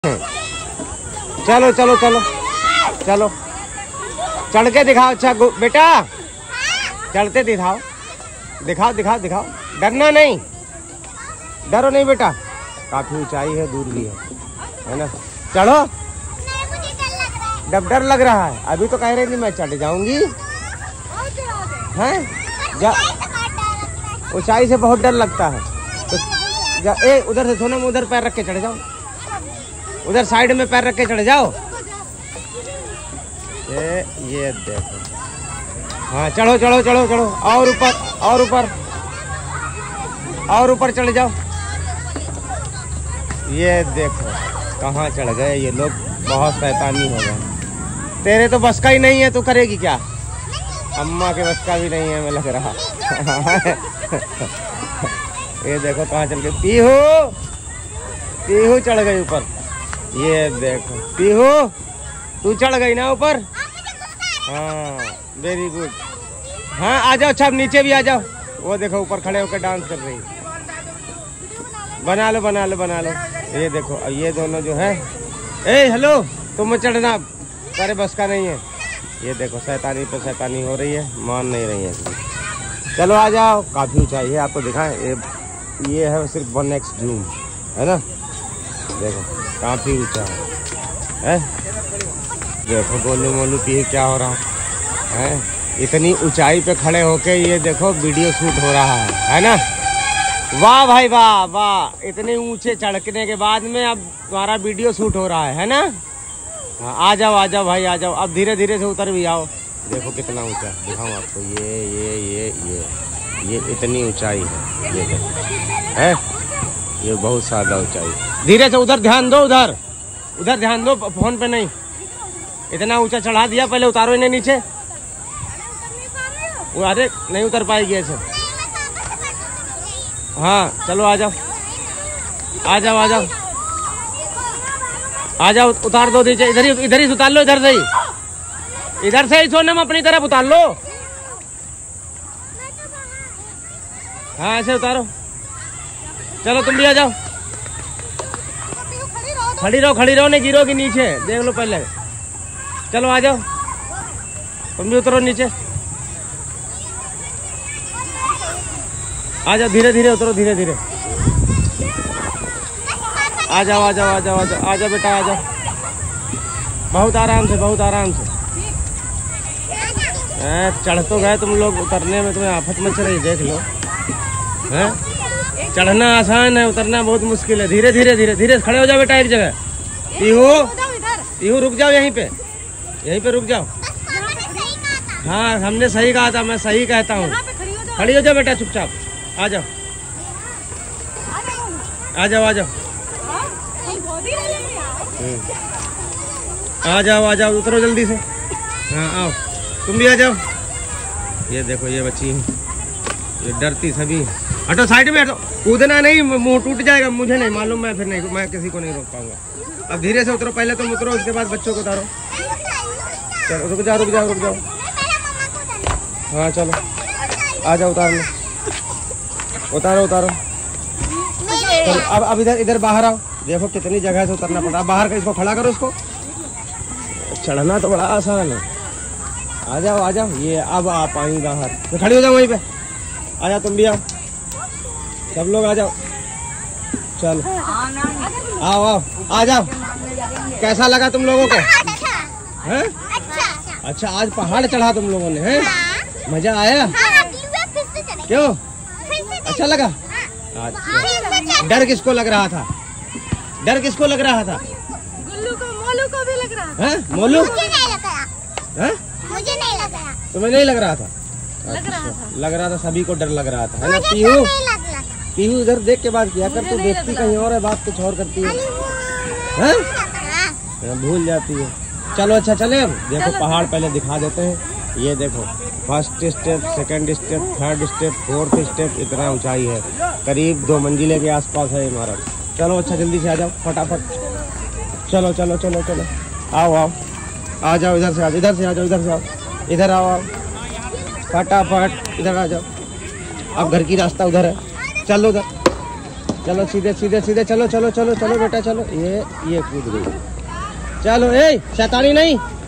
चलो चलो चलो चलो, चढ़ के दिखाओ। अच्छा बेटा, चढ़ते दिखाओ, दिखाओ दिखाओ दिखाओ, डरना नहीं, डरो नहीं बेटा। काफी ऊंचाई है, दूर भी है ना। चढ़ो। जब डर लग रहा है, अभी तो कह रहे नहीं मैं चढ़ जाऊंगी, हैं? ऊंचाई से बहुत डर लगता है तो उधर से सोनम, उधर पैर रख के चढ़ जाओ, उधर साइड में पैर रख के चढ़ जाओ। ये देखो, हाँ चढ़ो चढ़ो चढ़ो चढ़ो, और ऊपर और ऊपर और ऊपर चढ़ जाओ। ये देखो कहाँ चढ़ गए ये लोग, बहुत शैतानी हो गए। तेरे तो बस का ही नहीं है, तू करेगी क्या? अम्मा के बस का भी नहीं है, मैं लग रहा। ये देखो कहाँ चल गए। पीहू, पीहू चढ़ गई ऊपर। ये देखो पीहू, तू चढ़ गई ना ऊपर। हाँ वेरी गुड। हाँ आ जाओ, अच्छा नीचे भी आ जाओ। वो देखो ऊपर खड़े होकर डांस कर रही। बना लो बना लो बना लो। ये देखो, अब ये दोनों जो है, ए हेलो, तुम चढ़ना, तेरे बस का नहीं है। ये देखो शैतानी पे शैतानी हो रही है, मान नहीं रही है। चलो आ जाओ, काफी ऊंचाई है, आपको दिखाएं। ये है सिर्फ 1x जूम है ना। देखो काफी ऊंचा है। देखो गोलू मोलू पी क्या हो रहा है। इतनी ऊंचाई पे खड़े होके ये देखो वीडियो शूट हो रहा है ना। वाह भाई वाह वाह, इतने ऊंचे चढ़ने के बाद में अब तुम्हारा वीडियो शूट हो रहा है ना। हाँ आ जाओ भाई आ जाओ। अब धीरे धीरे से उतर भी आओ। देखो कितना ऊंचा, दिखाऊं आपको। ये इतनी ऊंचाई है, ये देखो है, ये बहुत ज्यादा ऊंचाई। धीरे से उधर ध्यान दो, उधर उधर ध्यान दो, फोन पे नहीं। इतना ऊंचा चढ़ा दिया, पहले उतारो इन्हें नीचे। वो अरे नहीं उतर पाएगी ऐसे। हाँ चलो आ जाओ आ जाओ आ जाओ आ जाओ, उतार दो नीचे। इधर ही उतार लो, इधर से ही सोनम अपनी तरफ उतार लो। हाँ ऐसे उतारो। चलो तुम भी आ जाओ। खड़ी रहो, नहीं गिरोगी नीचे, देख लो पहले। चलो आ जाओ, तुम भी उतरो नीचे। आ जाओ, धीरे धीरे उतरो, धीरे धीरे। आ जाओ आ जाओ आ जाओ आ जाओ आ जाओ बेटा, आ जाओ। बहुत आराम से, बहुत आराम से। चढ़ तो गए तुम लोग, उतरने में तुम्हें आफत मच रही, देख लो। हैं? चढ़ना आसान है, उतरना बहुत मुश्किल है। धीरे धीरे धीरे धीरे खड़े हो जाओ बेटा एक जगह। पीहू रुक जाओ, यहीं पे रुक जाओ। हाँ हमने सही कहा था, मैं सही कहता हूँ। खड़ी हो जाओ बेटा चुपचाप। आ जाओ आ जाओ आ जाओ आ जाओ आ जाओ, उतरो जल्दी से। हाँ आओ, तुम भी आ जाओ। ये देखो ये बच्ची, ये डरती सभी। हटो साइड में हटो, कूदना नहीं, मुंह टूट जाएगा। मुझे नहीं मालूम, मैं फिर नहीं, मैं किसी को नहीं रोक पाऊंगा। अब धीरे से उतरो, पहले तुम उतरो, उसके बाद बच्चों को उतारो। चलो रुक जाओ रुक जाओ रुक जाओ। हाँ चलो आ जाओ, उतार लो, उतारो उतारो। अब इधर बाहर आओ। देखो कितनी जगह से उतरना पड़ा। बाहर का इसको खड़ा करो, इसको। चढ़ना तो बड़ा आसान है। आ जाओ ये अब आप आई बाहर, तो खड़ी हो जाओ वहीं पे। आ जाओ तुम भी आओ, सब लोग आ जाओ। चलो आओ आओ आ जाओ। कैसा लगा तुम लोगों को? हैं? अच्छा आज पहाड़ चढ़ा तुम लोगों ने, हैं? मजा आया? क्यों अच्छा लगा? अच्छा, डर किसको लग रहा था? डर किसको लग रहा था? गुल्लू को, मोलू को भी लग रहा है। मोलू मुझे नहीं लग रहा। है? मुझे नहीं लग रहा। तुम्हें नहीं लग रहा था? लग रहा था, सभी को डर लग रहा था, है ना? पीहू इधर देख के बात किया कर, तू देखती कहीं और है, बात कुछ और करती है, भूल जाती है। चलो अच्छा चले। अब देखो पहाड़ पहले दिखा देते हैं। ये देखो first step, second step, third step, fourth step, इतना ऊंचाई है। करीब 2 मंजिले के आसपास है इमारत। चलो अच्छा जल्दी से आ जाओ फटाफट। चलो चलो चलो चलो आओ आओ आ जाओ, इधर से आ जाओ, इधर से आ जाओ, इधर से आओ, इधर आओ आओ फटाफट, इधर आ जाओ। अब घर की रास्ता उधर है, चलो उधर। चलो सीधे सीधे सीधे चलो चलो चलो चलो बेटा चलो। ये कूद गई। चलो ए शैतानी नहीं।